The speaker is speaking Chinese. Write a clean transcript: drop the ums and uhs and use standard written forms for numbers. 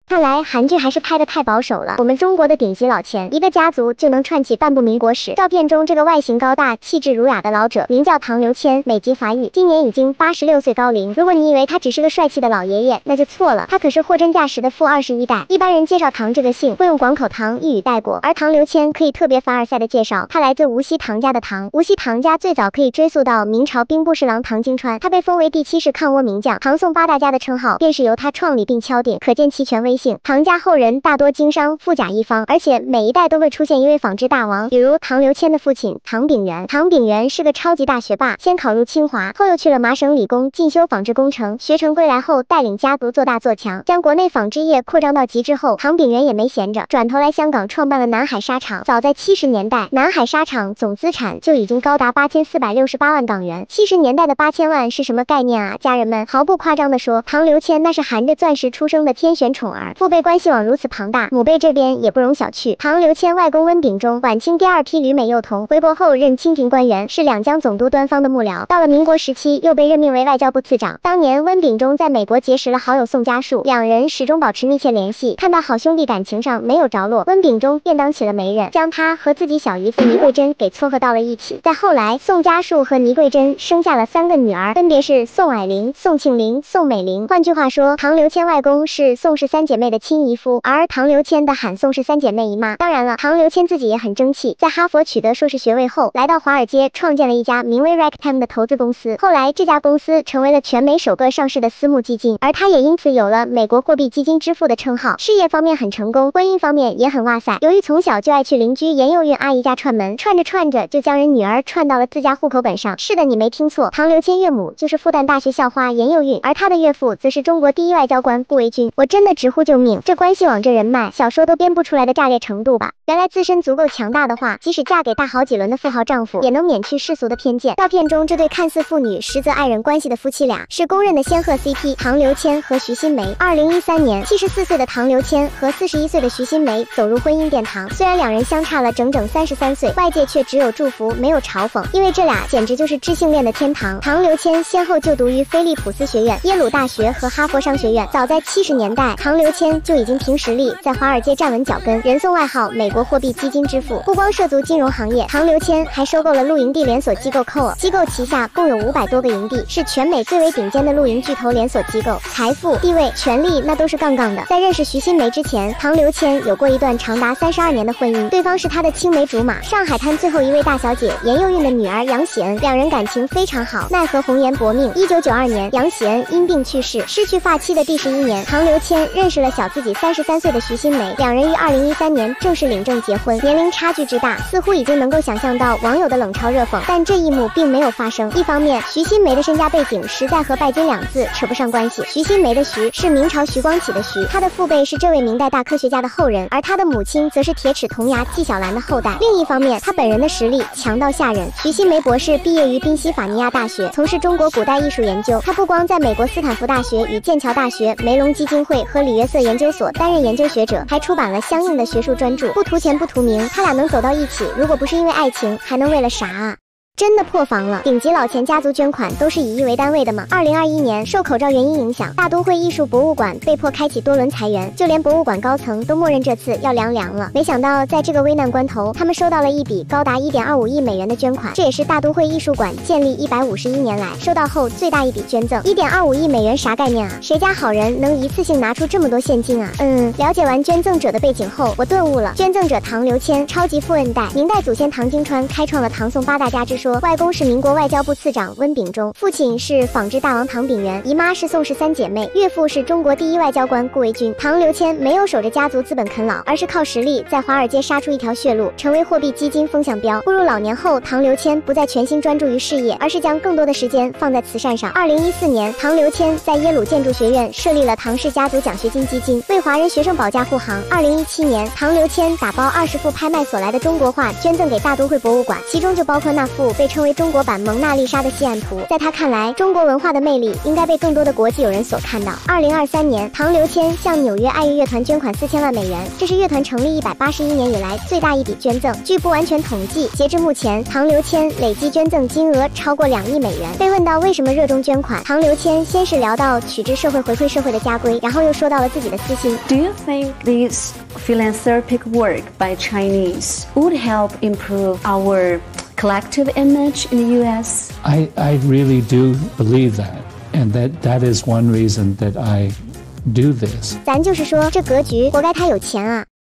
看来韩剧还是拍得太保守了。我们中国的顶级老钱，一个家族就能串起半部民国史。照片中这个外形高大、气质儒雅的老者，名叫唐刘谦，美籍华裔，今年已经86岁高龄。如果你以为他只是个帅气的老爷爷，那就错了，他可是货真价实的富21代。一般人介绍唐这个姓，会用广口唐一语带过，而唐刘谦可以特别凡尔赛的介绍，他来自无锡唐家的唐。无锡唐家最早可以追溯到明朝兵部侍郎唐经川，他被封为第7世抗倭名将，唐宋8大家的称号便是由他创立并敲定，可见其权威性。唐家后人大多经商，富甲一方，而且每一代都会出现一位纺织大王，比如唐刘谦的父亲唐炳元。唐炳元是个超级大学霸，先考入清华，后又去了麻省理工进修纺织工程，学成归来后带领家族做大做强，将国内纺织业扩张到极致后，唐炳元也没闲着，转头来香港创办了南海纱厂。早在70年代，南海纱厂总资产就已经高达8468万港元。70年代的8000万是什么概念啊？家人们，毫不夸张地说，唐刘谦那是含着钻石出生的天选宠儿，父辈关系网如此庞大，母辈这边也不容小觑。唐刘谦外公温秉忠，晚清第2批旅美幼童，回国后任清廷官员，是两江总督端方的幕僚。到了民国时期，又被任命为外交部次长。当年温秉忠在美国结识了好友宋家树，两人始终保持密切联系。看到好兄弟感情上没有着落，温秉忠便当起了媒人，将他和自己小姨子倪桂珍给撮合到了一起。再后来，宋家树和倪桂珍生下了3个女儿，分别是宋霭龄、宋庆龄、宋美龄。换句话说，唐刘谦外公是宋氏3姐妹的亲姨夫，而唐刘谦的喊宋氏3姐妹姨妈。当然了，唐刘谦自己也很争气，在哈佛取得硕士学位后，来到华尔街创建了一家名为 Ragtime 的投资公司。后来这家公司成为了全美首个上市的私募基金，而他也因此有了美国货币基金之父的称号。事业方面很成功，婚姻方面也很哇塞。由于从小就爱去邻居严幼韵阿姨家串门，串着串着就将人女儿串到了自家户口本上。是的，你没听错，唐刘谦岳母就是复旦大学校花严幼韵，而他的岳父则是中国第1外交官顾维钧。我真的直呼救命，这关系网这人脉，小说都编不出来的炸裂程度吧。原来自身足够强大的话，即使嫁给大好几轮的富豪丈夫，也能免去世俗的偏见。照片中这对看似父女实则爱人关系的夫妻俩，是公认的仙鹤 CP 唐刘谦和徐新梅。2013年，74岁的唐刘谦和41岁的徐新梅走入婚姻殿堂。虽然两人相差了整整33岁，外界却只有祝福没有嘲讽，因为这俩简直就是知性恋的天堂。唐刘谦先后就读于菲利普斯学院、耶鲁大学和哈佛商学院。早在70年代，唐刘谦就已经凭实力在华尔街站稳脚跟，人送外号美国货币基金之父。不光涉足金融行业，唐刘谦还收购了露营地连锁机构 Core， 机构旗下共有500多个营地，是全美最为顶尖的露营巨头连锁机构。财富、地位、权力那都是杠杠的。在认识徐新梅之前，唐刘谦有过一段长达32年的婚姻，对方是他的青梅竹马，上海滩最后一位大小姐严幼韵的女儿杨喜恩，两人感情非常好，奈何红颜薄命。1992年，杨喜恩因病去世。失去发妻的第11年，唐刘谦认识了小自己33岁的徐新梅，两人于2013年正式领证结婚。年龄差距之大，似乎已经能够想象到网友的冷嘲热讽，但这一幕并没有发生。一方面，徐新梅的身家背景实在和拜金2字扯不上关系。徐新梅的徐是明朝徐光启的徐，他的父辈是这位明代大科学家的后人，而他的母亲则是铁齿铜牙纪晓岚的后代。另一方面，他本人的实力强到吓人。徐新梅博士毕业于宾夕法尼亚大学，从事中国古代艺术研究。他不光在美国斯坦福大学与剑桥大学、梅隆基金会和里约瑟研究所担任研究学者，还出版了相应的学术专著。不图钱不图名，他俩能走到一起，如果不是因为爱情，还能为了啥啊？真的破防了！顶级老钱家族捐款都是以亿为单位的吗？2021年受口罩原因影响，大都会艺术博物馆被迫开启多轮裁员，就连博物馆高层都默认这次要凉了。没想到在这个危难关头，他们收到了一笔高达1.25亿美元的捐款，这也是大都会艺术馆建立151年来收到后最大一笔捐赠。1.25亿美元啥概念啊？谁家好人能一次性拿出这么多现金啊？了解完捐赠者的背景后，我顿悟了。捐赠者唐刘谦，超级富二代，明代祖先唐经川开创了唐宋8大家之说。外公是民国外交部次长温秉忠，父亲是纺织大王唐炳元，姨妈是宋氏3姐妹，岳父是中国第1外交官顾维钧。唐刘谦没有守着家族资本啃老，而是靠实力在华尔街杀出一条血路，成为货币基金风向标。步入老年后，唐刘谦不再全心专注于事业，而是将更多的时间放在慈善上。2014年，唐刘谦在耶鲁建筑学院设立了唐氏家族奖学金基金，为华人学生保驾护航。2017年，唐刘谦打包20幅拍卖所来的中国画捐赠给大都会博物馆，其中就包括那幅被称为中国版蒙娜丽莎的西岸图。在他看来，中国文化的魅力应该被更多的国际友人所看到。2023年，唐刘谦向纽约爱乐乐团捐款4000万美元，这是乐团成立181年以来最大一笔捐赠。据不完全统计，截至目前，唐刘谦累计捐赠金额超过2亿美元。被问到为什么热衷捐款，唐刘谦先是聊到取之社会回馈社会的家规，然后又说到了自己的私心。 Do you think this philanthropic work by Chinese would help improve our collective image in the U.S.? I really do believe that, and that is one reason that I do this. 咱就是说，这格局活该他有钱啊。